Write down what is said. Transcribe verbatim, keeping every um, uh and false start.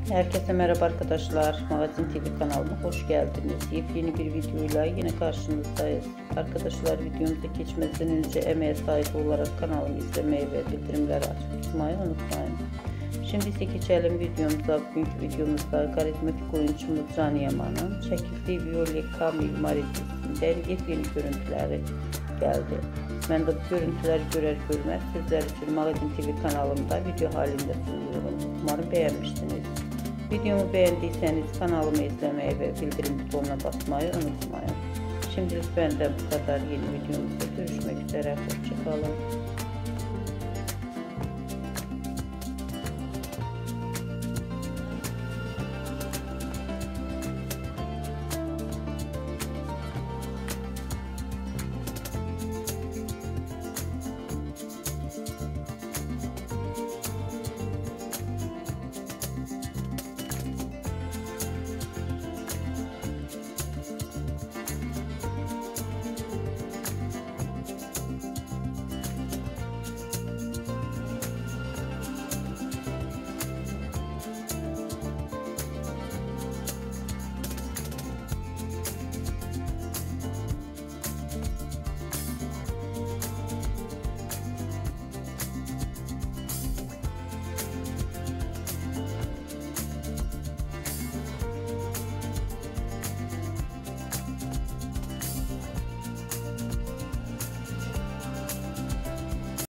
Herkese merhaba arkadaşlar. Magazin T V kanalıma hoş geldiniz. Yepyeni bir videoyla yine karşınızdayız. Arkadaşlar, videomuza geçmeden önce emeğe sahip olarak kanalımı izlemeyi ve bildirimleri açık tutmayı unutmayın. Şimdi ise geçelim videomuza. Bugünkü videomuzda karizmatik oyuncumuz Can Yaman'ın çekildiği Violet Kamil dizisinden yepyeni görüntüleri geldi. Ben de bu görüntüleri görer görmez sizler için Magazin T V kanalımda video halinde sunuyorum. Umarım beğenmişsiniz. Videomu beğendiyseniz kanalımı izlemeyi ve bildirim butonuna basmayı unutmayın. Şimdilik benden bu kadar. Yeni videomuzda görüşmek üzere. Hoşçakalın.